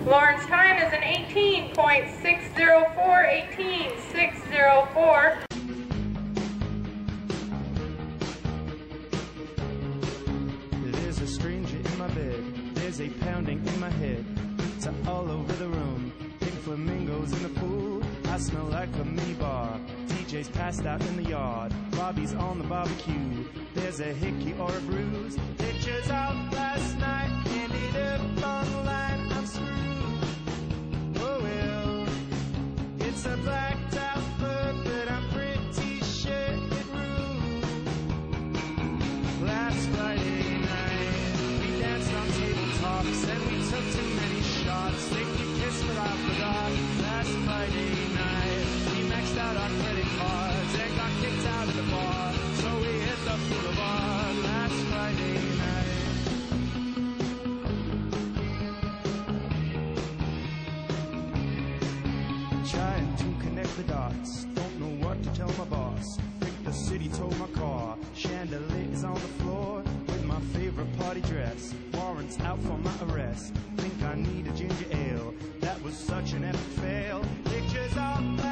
Lauren's time is an 18.604, 18.604. There's a stranger in my bed, there's a pounding in my head. It's all over the room, pink flamingos in the pool. I smell like a mini bar, DJ's passed out in the yard. Bobby's on the barbecue, there's a hickey or a bruise. Pictures out last night, ended up on the line, I'm screwed. Oh well, it's a blacked out pub, but I'm pretty sure it ruled. Last Friday night, we danced on tabletops and we took too many shots. Think we kissed but I forgot. Last Friday night, we maxed out our credit cards and got kicked out of the bar, so we hit the boulevard. Last Friday night. Trying to connect the dots, don't know what to tell my boss. Think the city told my car. Chandelier is on the floor with my favorite party dress. Warrants out for my arrest. Think I need a ginger ale. That was such an epic fail. Pictures all